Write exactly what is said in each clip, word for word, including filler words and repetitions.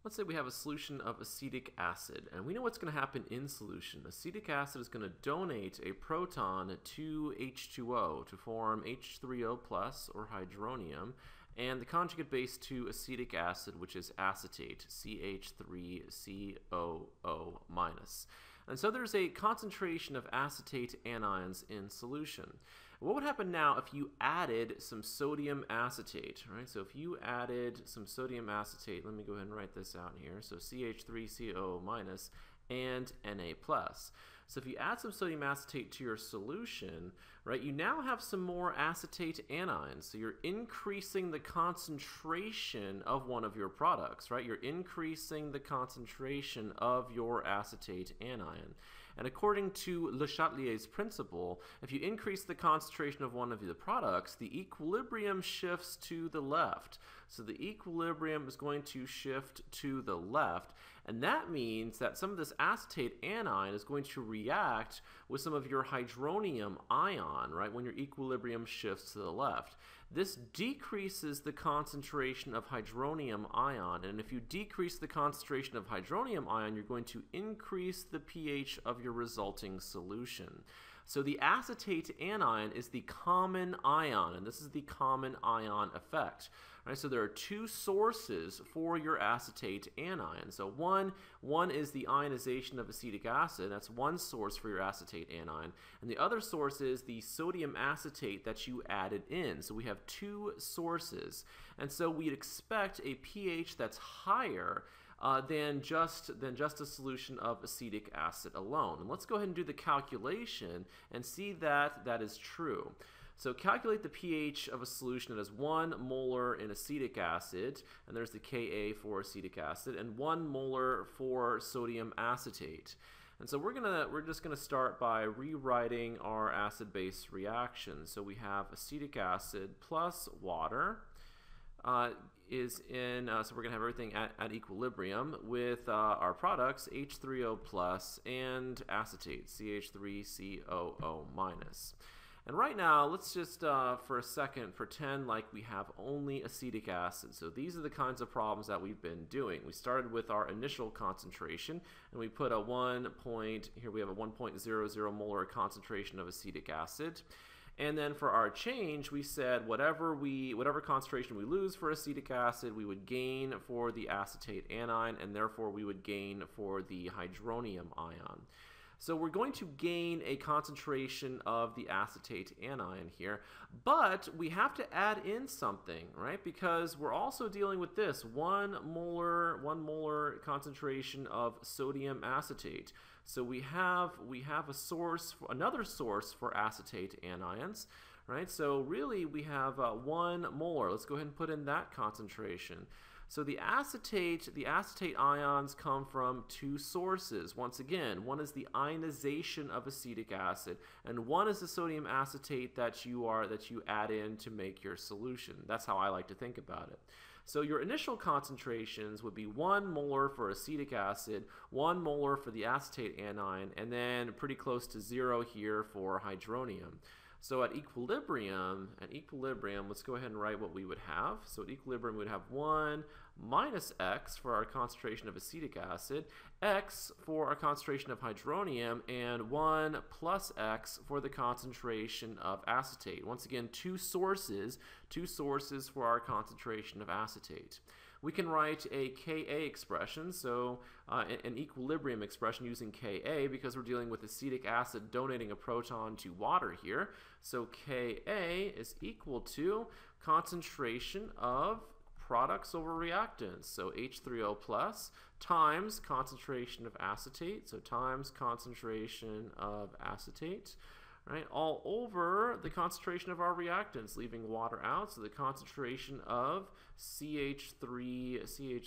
Let's say we have a solution of acetic acid, and we know what's going to happen in solution. Acetic acid is going to donate a proton to H two O to form H three O plus or hydronium, and the conjugate base to acetic acid, which is acetate, C H three C O O minus. And so there's a concentration of acetate anions in solution. What would happen now if you added some sodium acetate, right? So if you added some sodium acetate, let me go ahead and write this out here. So C H three C O O minus and Na plus. So if you add some sodium acetate to your solution, right, you now have some more acetate anions. So you're increasing the concentration of one of your products, right? You're increasing the concentration of your acetate anion. And according to Le Chatelier's principle, if you increase the concentration of one of the products, the equilibrium shifts to the left. So the equilibrium is going to shift to the left, and that means that some of this acetate anion is going to react with some of your hydronium ion, right, when your equilibrium shifts to the left. This decreases the concentration of hydronium ion, and if you decrease the concentration of hydronium ion, you're going to increase the pH of your resulting solution. So the acetate anion is the common ion, and this is the common ion effect. Right, so there are two sources for your acetate anion. So one, one is the ionization of acetic acid. That's one source for your acetate anion. And the other source is the sodium acetate that you added in. So we have two sources. And so we'd expect a pH that's higher Uh, than just than just a solution of acetic acid alone. And let's go ahead and do the calculation and see that that is true. So calculate the pH of a solution that is one molar in acetic acid, and there's the Ka for acetic acid, and one molar for sodium acetate. And so we're gonna we're just gonna start by rewriting our acid-base reaction. So we have acetic acid plus water. Uh, is in, uh, so we're going to have everything at, at equilibrium with uh, our products H three O plus and acetate, C H three C O O minus. And right now, let's just, uh, for a second, pretend like we have only acetic acid. So these are the kinds of problems that we've been doing. We started with our initial concentration, and we put a one point, here we have a one point zero zero molar concentration of acetic acid. And then for our change, we said whatever we whatever concentration we lose for acetic acid, we would gain for the acetate anion, and therefore we would gain for the hydronium ion. So we're going to gain a concentration of the acetate anion here, but we have to add in something, right? Because we're also dealing with this one molar, one molar concentration of sodium acetate. So we have we have a source, for, another source for acetate anions, right? So really we have uh, one molar. Let's go ahead and put in that concentration. So the acetate, the acetate ions come from two sources. Once again, one is the ionization of acetic acid, and one is the sodium acetate that you are that you add in to make your solution. That's how I like to think about it. So your initial concentrations would be one molar for acetic acid, one molar for the acetate anion, and then pretty close to zero here for hydronium. So at equilibrium, at equilibrium, let's go ahead and write what we would have. So at equilibrium, we would have one minus X for our concentration of acetic acid, X for our concentration of hydronium, and one plus X for the concentration of acetate. Once again, two sources, two sources for our concentration of acetate. We can write a Ka expression, so uh, an equilibrium expression using Ka, because we're dealing with acetic acid donating a proton to water here. So Ka is equal to concentration of products over reactants, so H three O plus times concentration of acetate, so times concentration of acetate, right, all over the concentration of our reactants, leaving water out, so the concentration of C H three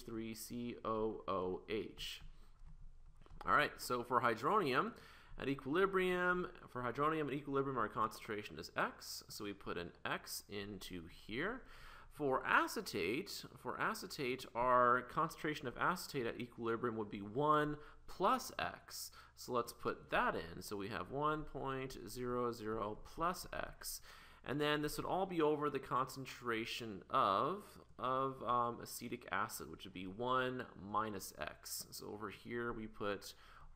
C O O H. All right, so for hydronium, at equilibrium, for hydronium at equilibrium, our concentration is X, so we put an X into here. For acetate, for acetate, our concentration of acetate at equilibrium would be one plus X. So let's put that in. So we have one point zero zero plus X. And then this would all be over the concentration of of um, acetic acid, which would be one minus x. So over here we put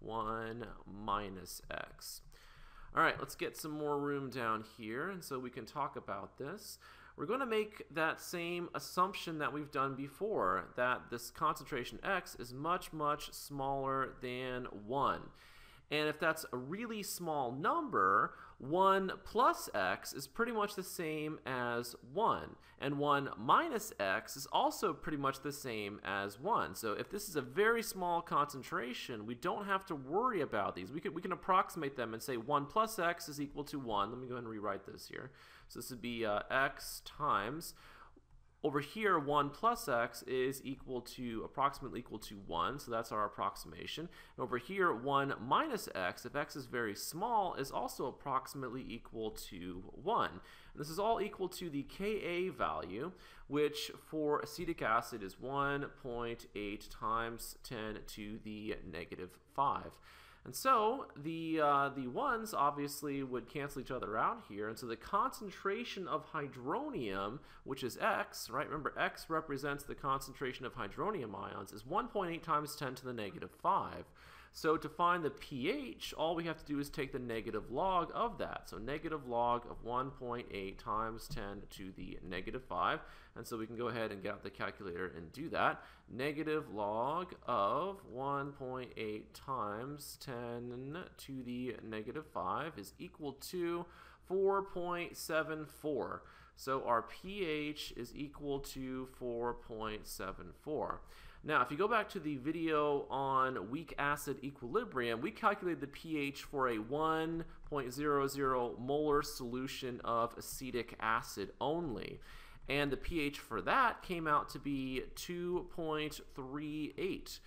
one minus x. All right, let's get some more room down here, and so we can talk about this. We're going to make that same assumption that we've done before, that this concentration x is much, much smaller than one. And if that's a really small number, one plus x is pretty much the same as one. And one minus x is also pretty much the same as one. So if this is a very small concentration, we don't have to worry about these. We can, we can approximate them and say one plus x is equal to one. Let me go ahead and rewrite this here. So this would be uh, x times, over here, one plus x is equal to, approximately equal to one, so that's our approximation. And over here, one minus x, if x is very small, is also approximately equal to one. And this is all equal to the Ka value, which for acetic acid is one point eight times ten to the negative five. And so the, uh, the ones obviously would cancel each other out here, and so the concentration of hydronium, which is x, right? Remember, x represents the concentration of hydronium ions, is one point eight times ten to the negative five. So to find the pH, all we have to do is take the negative log of that. So negative log of one point eight times ten to the negative five. And so we can go ahead and get out the calculator and do that. Negative log of one point eight times ten to the negative five is equal to four point seven four. So our pH is equal to four point seven four. Now, if you go back to the video on weak acid equilibrium, we calculated the pH for a one point zero zero molar solution of acetic acid only. And the pH for that came out to be two point three eight.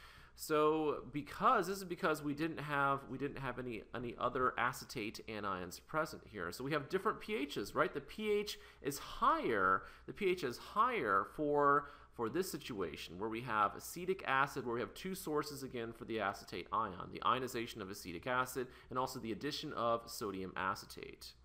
So because this is because we didn't have we didn't have any any other acetate anions present here. So we have different pHs, right? The pH is higher. The pH is higher for for this situation where we have acetic acid, where we have two sources again for the acetate ion, the ionization of acetic acid and also the addition of sodium acetate.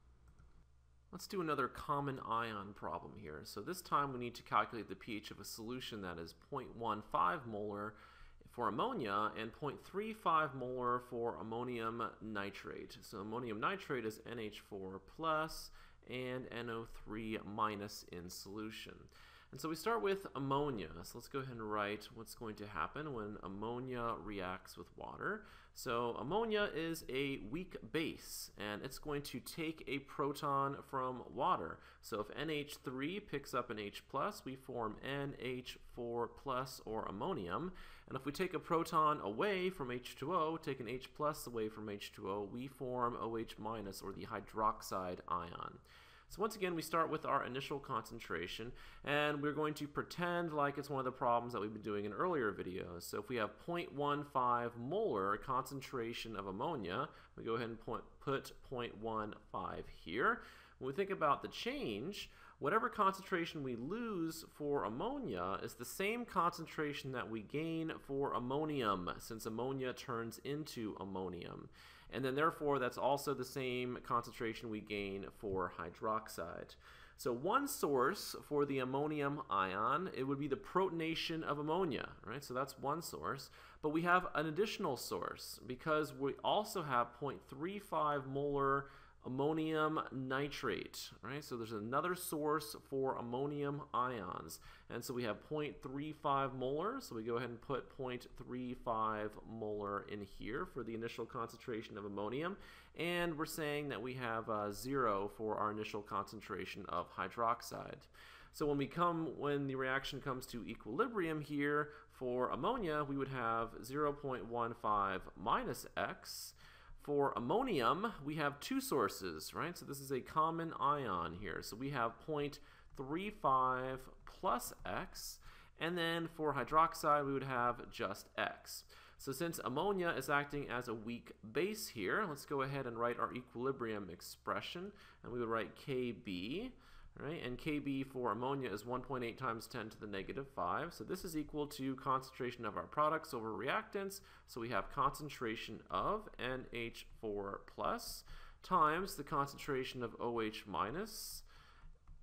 Let's do another common ion problem here. So this time we need to calculate the pH of a solution that is zero point one five molar for ammonia and zero point three five molar for ammonium nitrate. So ammonium nitrate is N H four plus and N O three minus in solution. And so we start with ammonia. So let's go ahead and write what's going to happen when ammonia reacts with water. So ammonia is a weak base, and it's going to take a proton from water. So if N H three picks up an H plus, we form N H four plus or ammonium. And if we take a proton away from H two O, take an H plus away from H two O, we form OH minus or the hydroxide ion. So once again, we start with our initial concentration, and we're going to pretend like it's one of the problems that we've been doing in earlier videos. So if we have zero point one five molar concentration of ammonia, we go ahead and point, put zero point one five here. When we think about the change, whatever concentration we lose for ammonia is the same concentration that we gain for ammonium, since ammonia turns into ammonium. And then therefore that's also the same concentration we gain for hydroxide. So one source for the ammonium ion, it would be the protonation of ammonia, right? So that's one source. But we have an additional source because we also have zero point three five molar ammonium nitrate, right? So there's another source for ammonium ions. And so we have zero point three five molar, so we go ahead and put zero point three five molar in here for the initial concentration of ammonium. And we're saying that we have uh, zero for our initial concentration of hydroxide. So when we come, when the reaction comes to equilibrium here for ammonia, we would have zero point one five minus x. For ammonium, we have two sources, right? So this is a common ion here. So we have zero point three five plus x, and then for hydroxide, we would have just x. So since ammonia is acting as a weak base here, let's go ahead and write our equilibrium expression, and we would write K B. Right? And K B for ammonia is one point eight times ten to the negative five. So this is equal to concentration of our products over reactants. So we have concentration of N H four plus times the concentration of OH minus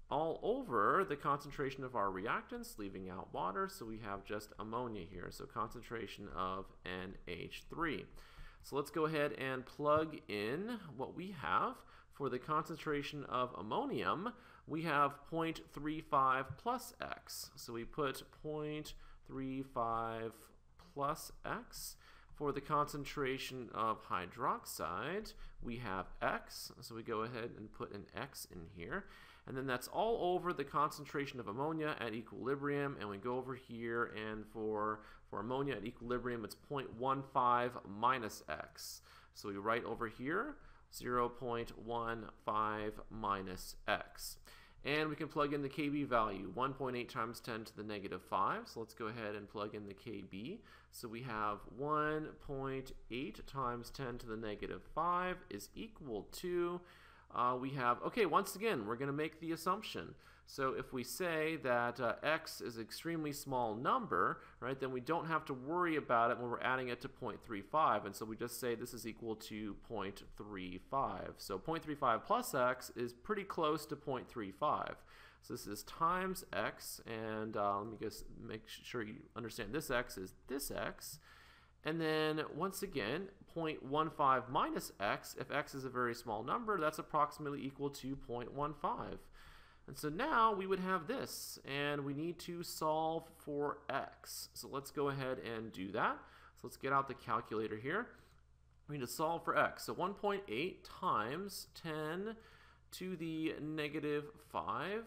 all over the concentration of our reactants, leaving out water, so we have just ammonia here, so concentration of N H three. So let's go ahead and plug in what we have. For the concentration of ammonium, we have zero point three five plus X. So we put zero point three five plus X. For the concentration of hydroxide, we have X. So we go ahead and put an X in here. And then that's all over the concentration of ammonia at equilibrium. And we go over here, and for, for ammonia at equilibrium, it's zero point one five minus X. So we write over here zero point one five minus X. And we can plug in the K B value, one point eight times ten to the negative five. So let's go ahead and plug in the K B. So we have one point eight times ten to the negative five is equal to, uh, we have, okay, once again, we're going to make the assumption. So if we say that uh, X is an extremely small number, right, then we don't have to worry about it when we're adding it to zero point three five. And so we just say this is equal to zero point three five. So zero point three five plus X is pretty close to zero point three five. So this is times X, and uh, let me just make sure you understand this X is this X. And then once again, zero point one five minus X, if X is a very small number, that's approximately equal to zero point one five. And so now we would have this, and we need to solve for X. So let's go ahead and do that. So let's get out the calculator here. We need to solve for X. So one point eight times ten to the negative five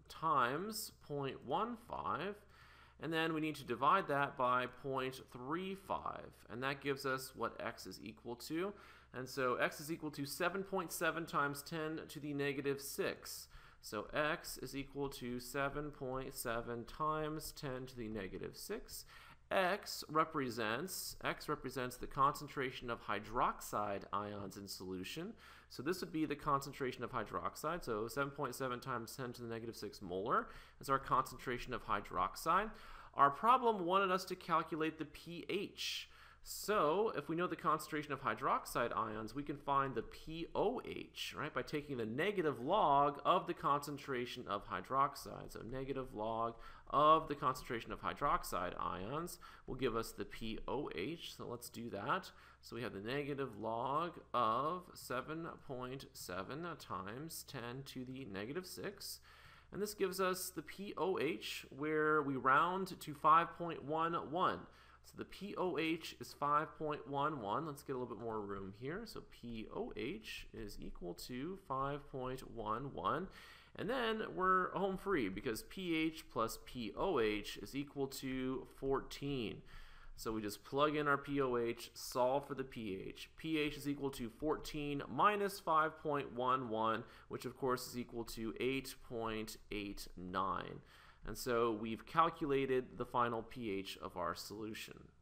times zero point one five. And then we need to divide that by zero point three five. And that gives us what X is equal to. And so X is equal to seven point seven times ten to the negative six. So X is equal to seven point seven times ten to the negative six. X represents, X represents the concentration of hydroxide ions in solution. So this would be the concentration of hydroxide. So seven point seven times ten to the negative six molar is our concentration of hydroxide. Our problem wanted us to calculate the pH. So if we know the concentration of hydroxide ions, we can find the pOH, right, by taking the negative log of the concentration of hydroxide. So negative log of the concentration of hydroxide ions will give us the pOH. So let's do that. So we have the negative log of seven point seven times ten to the negative six. And this gives us the pOH, where we round to five point one one. So the pOH is five point one one. Let's get a little bit more room here. So pOH is equal to five point one one. And then we're home free because pH plus pOH is equal to fourteen. So we just plug in our pOH, solve for the pH. pH is equal to fourteen minus five point one one, which of course is equal to eight point eight nine. And so we've calculated the final pH of our solution.